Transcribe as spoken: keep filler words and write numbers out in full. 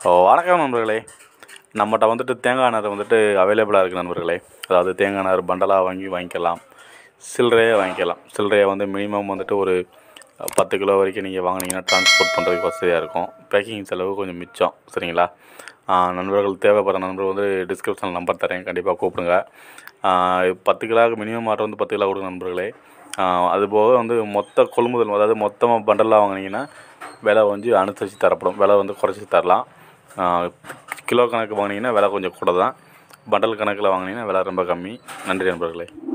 ஓ வணக்கம் நண்பர்களே. நம்மகிட்ட வந்துட்டு தேங்காய் நார் வந்துட்டு அவைலபிளாக இருக்குது நண்பர்களே. அதாவது தேங்காய் நார் பண்டலாக வாங்கி வாங்கிக்கலாம், சில்லறையாக வாங்கிக்கலாம். சில்லறையாக வந்து மினிமம் வந்துட்டு ஒரு பத்து கிலோ வரைக்கும் நீங்கள் வாங்கினீங்கன்னா ட்ரான்ஸ்போர்ட் பண்ணுறதுக்கு வசதியாக இருக்கும். பேக்கிங் செலவு கொஞ்சம் மிச்சம். சரிங்களா? நண்பர்கள் தேவைப்படுற நண்பர்கள் வந்து டிஸ்கிரிப்ஷனில் நம்பர் தரேன், கண்டிப்பாக கூப்பிடுங்க. பத்து கிலோவுக்கு மினிமம் ஆர்டர் வந்து பத்து கிலோ கொடுங்க நண்பர்களே. அதுபோக வந்து மொத்த கொள்முதல், அதாவது மொத்தமாக பண்டலாக வாங்கினீங்கன்னா விலை வந்து அனுசரித்து தரப்படும். விலை வந்து குறைச்சி தரலாம். கிலோ கணக்கு வாங்கினீங்கன்னா விலை கொஞ்சம் கூட தான். பண்டல் கணக்கில் வாங்கினீங்கன்னா விலை ரொம்ப கம்மி. நன்றி நண்பர்களே.